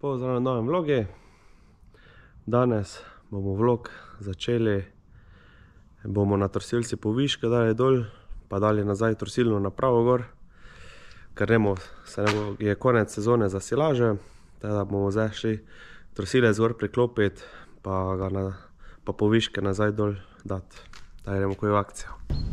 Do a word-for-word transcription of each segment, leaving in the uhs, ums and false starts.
Pozdravljen v novem vlogi. Danes bomo vlog začeli, bomo na trosilci poviške dali dol, pa dali nazaj trosilno napravo gor, ker nemo, se nemo, je konec sezone za silaže, teda bomo zdaj šli trosilec gor priklopiti, pa ga na, pa poviške nazaj dol dati. Da gremo kaj v akcijo.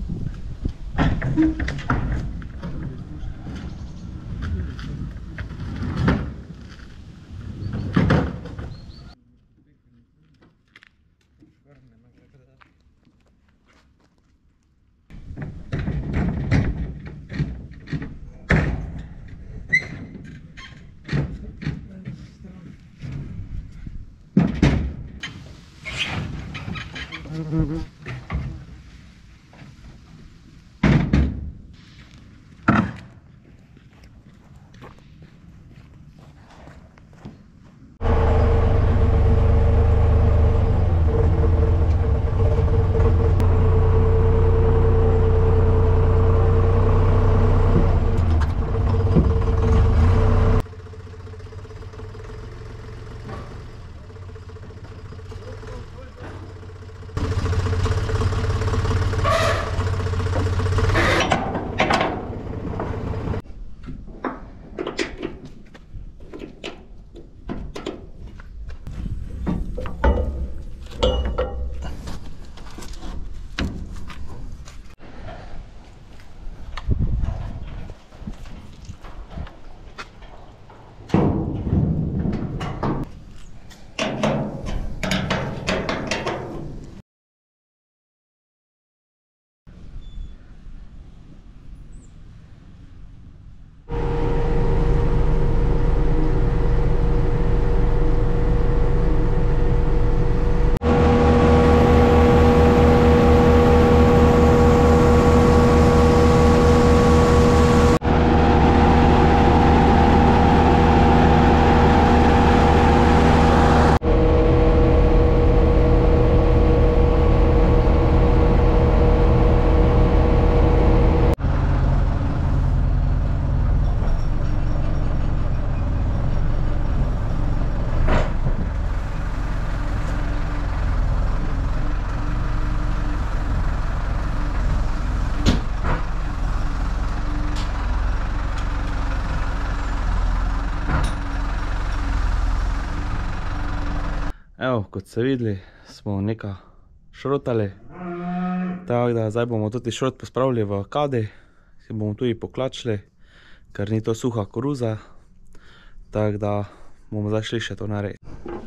Evo, kot ste videli, smo nekaj šrotali, tako da zdaj bomo tudi šrot pospravili v kadi, si bomo tudi poklačili, ker ni to suha koruza, tako da bomo zdaj šli še to narediti.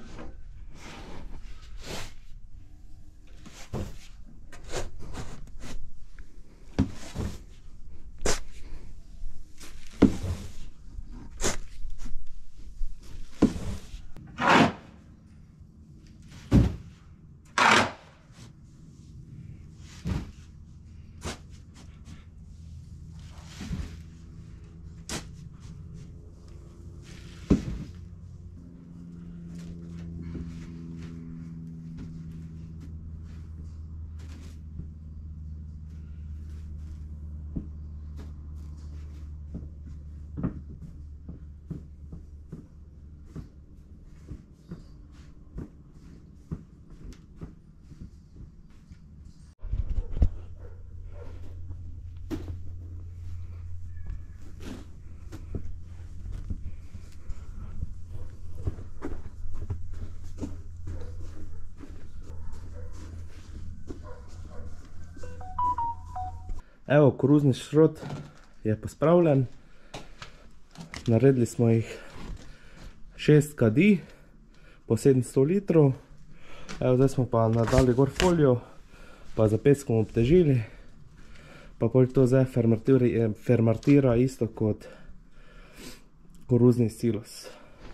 Evo, koruzni šrot je pospravljen. Naredili smo jih šest kadi po sedemsto litrov. Evo, zdaj smo pa nadali gor folijo, pa za peskom obtežili. Pa pol to zdaj fermentira isto kot koruzni silos.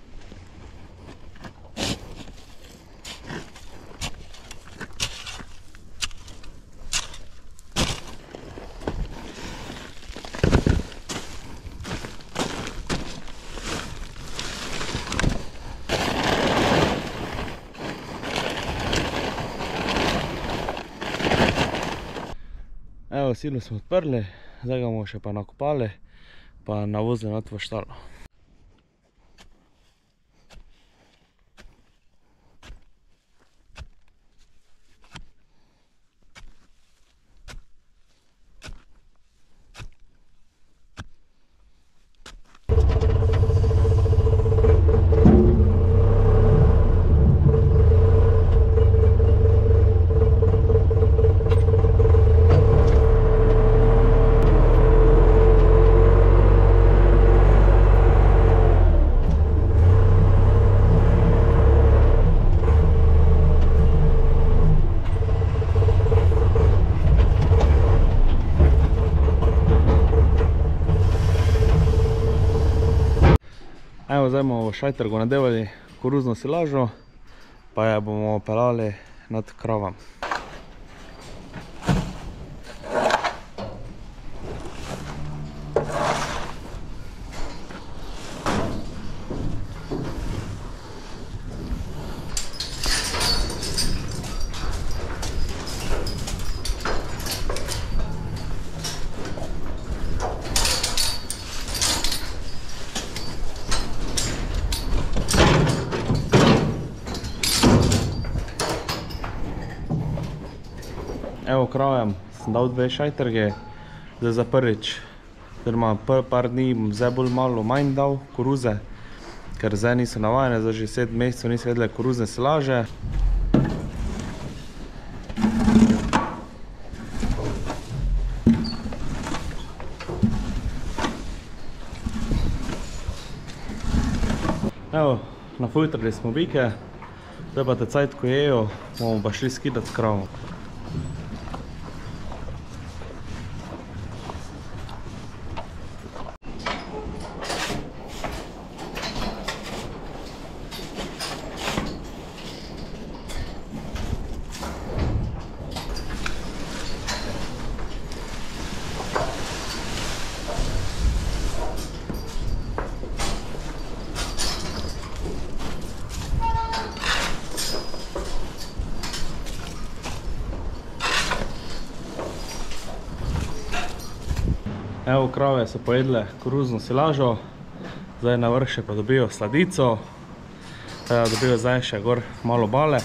Evo, silo smo odprli, zdaj ga bomo še pa nakopali, pa navozili not v štalo. Evo, zdaj bomo v šajtrgu nadevali koruzno silažo, pa jo bomo pelali nad kravam. Evo, krajem sem dal dve šajtrge, zdaj za prvič, oziroma par dni bom zdaj bolj malo manj dal koruze, ker zdaj niso navajene, zdaj že sedem mesecev niso jedle koruzne silaže. Evo, nafiltrali smo bike, zdaj pa te cajt, ko jejo, bomo pa šli skidati s kravom. Evo, krave so pojedle koruzno silažo, zdaj na vrh še pa dobijo sladico, dobijo zdaj še gor malo bale.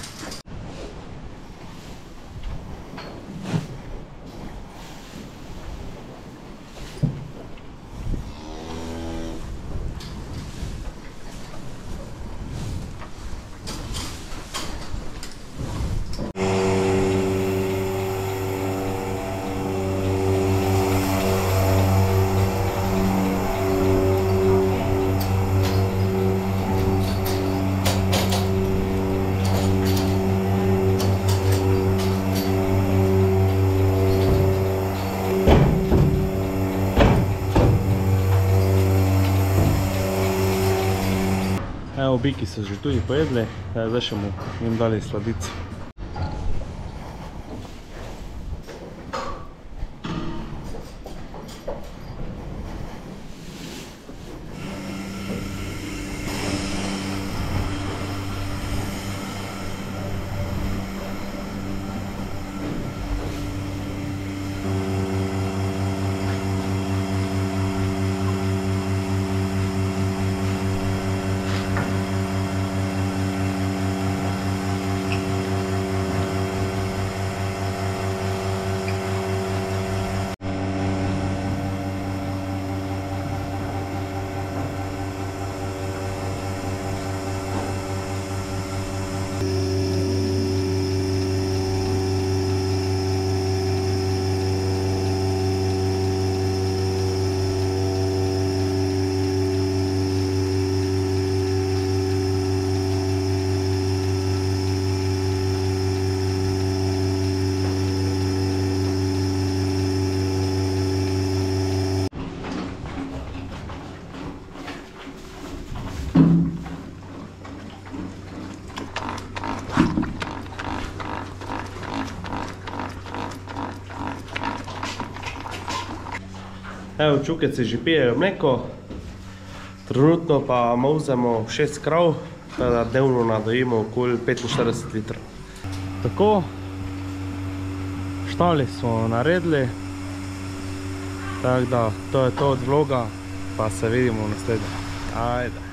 Evo, biki so že tudi pojedli, zdaj še mu jim dali sladico. Evo, čukeci že pijejo mleko, trenutno pa molzemo šest krav, da dnevno nadojimo okoli petinštirideset litrov. Tako, štali smo naredili, tako da to je to od vloga, pa se vidimo v naslednjem. Ajde.